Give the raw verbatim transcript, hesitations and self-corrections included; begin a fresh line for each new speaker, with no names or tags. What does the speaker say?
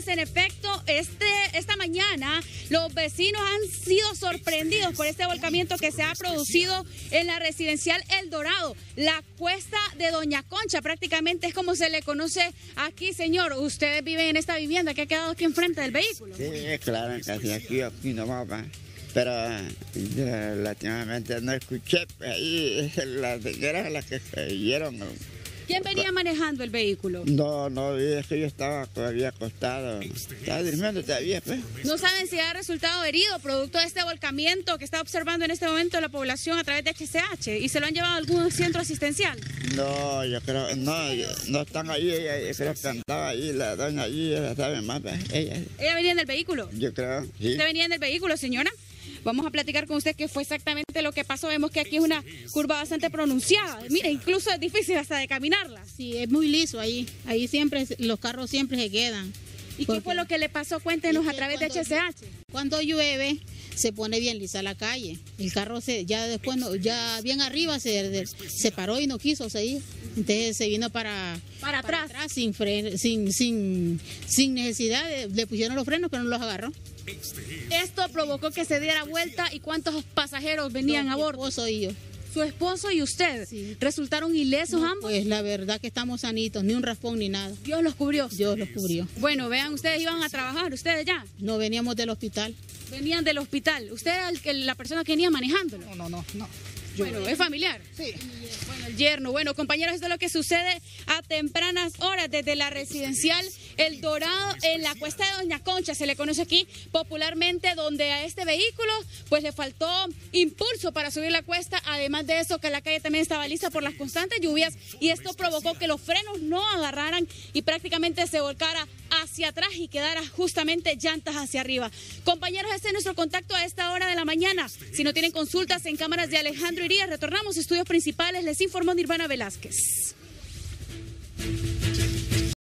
pues en efecto, este, esta mañana los vecinos han sido sorprendidos por este volcamiento que se ha producido en la residencial El Dorado, la cuesta de Doña Concha, prácticamente es como se le conoce aquí, señor. Ustedes viven en esta vivienda que ha quedado aquí enfrente del vehículo.
Sí, claro, casi aquí, aquí nomás va. Pero relativamente no escuché, ahí las señoras las que cayeron.
¿Quién venía manejando el vehículo?
No, no, es que yo estaba todavía acostado, estaba durmiendo todavía, pues.
¿No saben si ha resultado herido producto de este volcamiento que está observando en este momento la población a través de H C H? ¿Y se lo han llevado a algún centro asistencial?
No, yo creo, no, no están ahí, ella, yo creo que andaba ahí, la doña allí, ella sabe más, pues, ella.
¿Ella venía en el vehículo?
Yo creo, sí.
¿Usted venía en el vehículo, señora? Vamos a platicar con usted qué fue exactamente lo que pasó. Vemos que aquí es una curva bastante pronunciada. Mire, incluso es difícil hasta de caminarla.
Sí, es muy liso ahí. Ahí siempre, los carros siempre se quedan.
¿Y qué fue lo que le pasó? Cuéntenos a través de H C H.
Cuando llueve, se pone bien lisa la calle. El carro se, ya después, no, ya bien arriba se, se paró y no quiso seguir. Entonces se vino para,
para atrás,
para atrás sin, fren, sin, sin, sin necesidad. De, le pusieron los frenos, pero no los agarró.
Esto provocó que se diera vuelta. ¿Y cuántos pasajeros venían
no,
a bordo?
Mi esposo y yo.
¿Su esposo y usted? Sí. ¿Resultaron ilesos
no,
ambos?
Pues la verdad que estamos sanitos, ni un raspón ni nada.
¿Dios los cubrió?
Dios los cubrió.
Bueno, vean, ustedes iban a trabajar, ustedes ya.
No, veníamos del hospital.
Venían del hospital. ¿Usted era el, la persona que venía manejándolo?
No, no, no, no.
Bueno, ¿es familiar?
Sí.
Bueno, el yerno. Bueno, compañeros, esto es lo que sucede a tempranas horas desde la residencial El Dorado en la cuesta de Doña Concha, se le conoce aquí popularmente, donde a este vehículo pues le faltó impulso para subir la cuesta, además de eso que la calle también estaba lista por las constantes lluvias y esto provocó que los frenos no agarraran y prácticamente se volcara hacia atrás y quedara justamente llantas hacia arriba. Compañeros, este es nuestro contacto a esta hora de la mañana. Si no tienen consultas en cámaras de Alejandro Irías, retornamos a estudios principales. Les informó Nirvana Velázquez.